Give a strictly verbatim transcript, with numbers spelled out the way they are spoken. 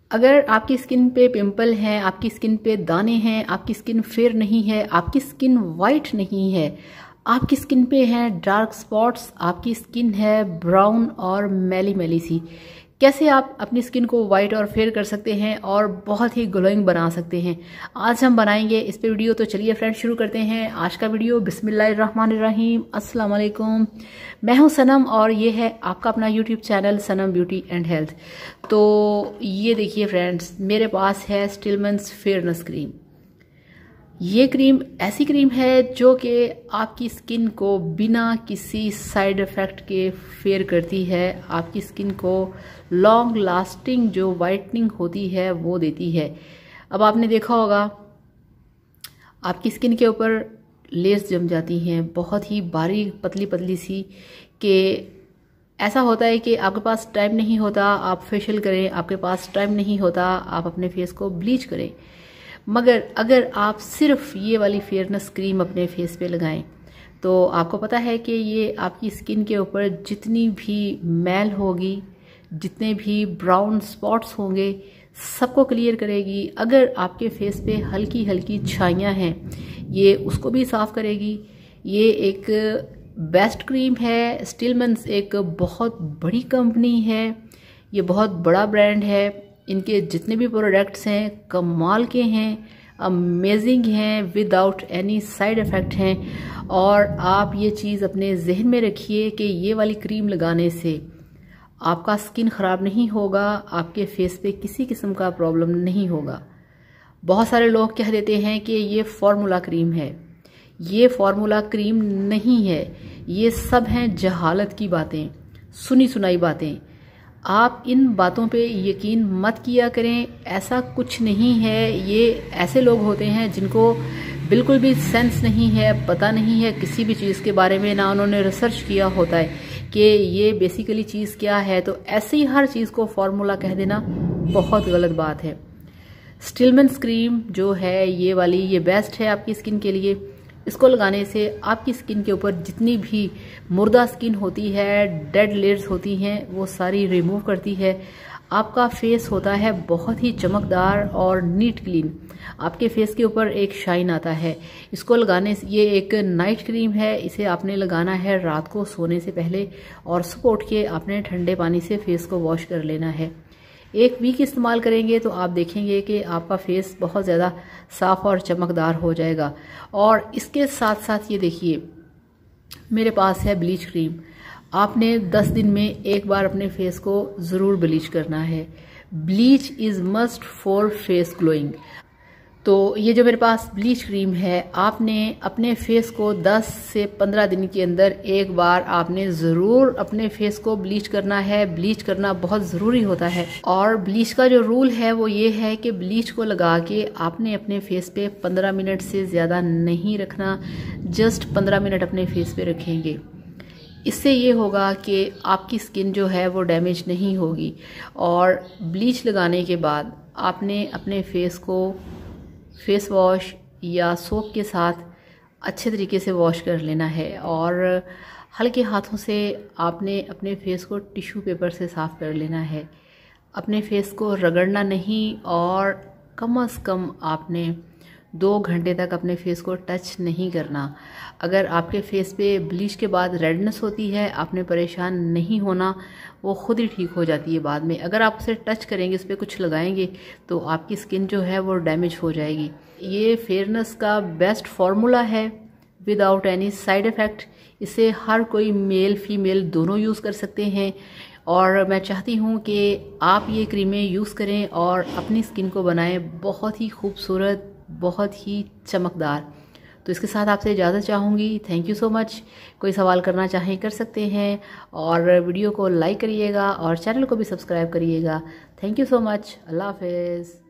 अगर आपकी स्किन पे पिंपल हैं, आपकी स्किन पे दाने हैं, आपकी स्किन फेयर नहीं है, आपकी स्किन वाइट नहीं है, आपकी स्किन पे हैं डार्क स्पॉट्स, आपकी स्किन है ब्राउन और मैली मैली सी, कैसे आप अपनी स्किन को वाइट और फेयर कर सकते हैं और बहुत ही ग्लोइंग बना सकते हैं, आज हम बनाएंगे इस पे वीडियो। तो चलिए फ्रेंड्स शुरू करते हैं आज का वीडियो। बिस्मिल्लाहिर्रहमानिर्रहीम, अस्सलाम वालेकुम। मैं हूं सनम और ये है आपका अपना YouTube channel Sanam beauty and health. तो ये देखिए फ्रेंड्स, मेरे पास है स्टिलमैन्स फेयरनेस क्रीम। ये क्रीम ऐसी क्रीम है जो कि आपकी स्किन को बिना किसी साइड इफ़ेक्ट के फेयर करती है, आपकी स्किन को लॉन्ग लास्टिंग जो वाइटनिंग होती है वो देती है। अब आपने देखा होगा आपकी स्किन के ऊपर लेस जम जाती हैं बहुत ही बारीक पतली पतली सी, कि ऐसा होता है कि आपके पास टाइम नहीं होता आप फेशियल करें, आपके पास टाइम नहीं होता आप अपने फेस को ब्लीच करें। मगर अगर आप सिर्फ ये वाली फेयरनेस क्रीम अपने फेस पे लगाएं तो आपको पता है कि ये आपकी स्किन के ऊपर जितनी भी मैल होगी, जितने भी ब्राउन स्पॉट्स होंगे, सबको क्लियर करेगी। अगर आपके फेस पे हल्की हल्की छाइयाँ हैं ये उसको भी साफ़ करेगी। ये एक बेस्ट क्रीम है। स्टिलमैन्स एक बहुत बड़ी कंपनी है, ये बहुत बड़ा ब्रांड है। इनके जितने भी प्रोडक्ट्स हैं कमाल के हैं, अमेजिंग हैं, विदाउट एनी साइड इफ़ेक्ट हैं। और आप ये चीज़ अपने जहन में रखिए कि ये वाली क्रीम लगाने से आपका स्किन ख़राब नहीं होगा, आपके फेस पे किसी किस्म का प्रॉब्लम नहीं होगा। बहुत सारे लोग कह देते हैं कि ये फार्मूला क्रीम है। ये फार्मूला क्रीम नहीं है, ये सब हैं जहालत की बातें, सुनी सुनाई बातें। आप इन बातों पे यकीन मत किया करें, ऐसा कुछ नहीं है। ये ऐसे लोग होते हैं जिनको बिल्कुल भी सेंस नहीं है, पता नहीं है किसी भी चीज़ के बारे में, ना उन्होंने रिसर्च किया होता है कि ये बेसिकली चीज़ क्या है, तो ऐसे ही हर चीज़ को फार्मूला कह देना बहुत गलत बात है। स्टिलमैन्स क्रीम जो है ये वाली, ये बेस्ट है आपकी स्किन के लिए। इसको लगाने से आपकी स्किन के ऊपर जितनी भी मुर्दा स्किन होती है, डेड लेयर्स होती हैं, वो सारी रिमूव करती है। आपका फेस होता है बहुत ही चमकदार और नीट क्लीन, आपके फेस के ऊपर एक शाइन आता है। इसको लगाने से, ये एक नाइट क्रीम है, इसे आपने लगाना है रात को सोने से पहले और सुबह उठ के आपने ठंडे पानी से फेस को वॉश कर लेना है। एक वीक इस्तेमाल करेंगे तो आप देखेंगे कि आपका फेस बहुत ज़्यादा साफ़ और चमकदार हो जाएगा। और इसके साथ साथ ये देखिए मेरे पास है ब्लीच क्रीम। आपने दस दिन में एक बार अपने फेस को ज़रूर ब्लीच करना है। Bleach is must for face glowing. तो ये जो मेरे पास ब्लीच क्रीम है, आपने अपने फेस को दस से पंद्रह दिन के अंदर एक बार आपने ज़रूर अपने फेस को ब्लीच करना है। ब्लीच करना बहुत ज़रूरी होता है। और ब्लीच का जो रूल है वो ये है कि ब्लीच को लगा के आपने अपने फेस पे पंद्रह मिनट से ज़्यादा नहीं रखना, जस्ट पंद्रह मिनट अपने फेस पे रखेंगे। इससे ये होगा कि आपकी स्किन जो है वो डैमेज नहीं होगी। और ब्लीच लगाने के बाद आपने अपने फेस को फेस वॉश या सोप के साथ अच्छे तरीके से वॉश कर लेना है। और हल्के हाथों से आपने अपने फेस को टिश्यू पेपर से साफ़ कर लेना है। अपने फेस को रगड़ना नहीं और कम से कम आपने दो घंटे तक अपने फेस को टच नहीं करना। अगर आपके फेस पे ब्लीच के बाद रेडनेस होती है, आपने परेशान नहीं होना, वो खुद ही ठीक हो जाती है बाद में। अगर आप उसे टच करेंगे, उस पर कुछ लगाएंगे तो आपकी स्किन जो है वो डैमेज हो जाएगी। ये फेयरनेस का बेस्ट फार्मूला है विदाउट एनी साइड इफ़ेक्ट। इसे हर कोई मेल फीमेल दोनों यूज़ कर सकते हैं। और मैं चाहती हूँ कि आप ये क्रीमें यूज़ करें और अपनी स्किन को बनाएं बहुत ही खूबसूरत, बहुत ही चमकदार। तो इसके साथ आपसे इजाज़त चाहूँगी। Thank you so much. कोई सवाल करना चाहें कर सकते हैं और वीडियो को लाइक करिएगा और चैनल को भी सब्सक्राइब करिएगा। Thank you so much. अल्लाह हाफ़िज़।